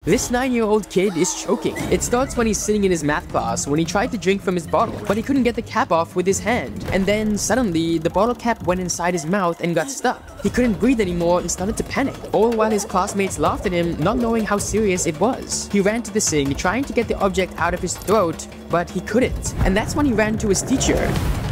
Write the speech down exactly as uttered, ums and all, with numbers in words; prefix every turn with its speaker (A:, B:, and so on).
A: This nine-year-old kid is choking. It starts when he's sitting in his math class when he tried to drink from his bottle, but he couldn't get the cap off with his hand. And then, suddenly, the bottle cap went inside his mouth and got stuck. He couldn't breathe anymore and started to panic, all while his classmates laughed at him, not knowing how serious it was. He ran to the sink, trying to get the object out of his throat, but he couldn't. And that's when he ran to his teacher.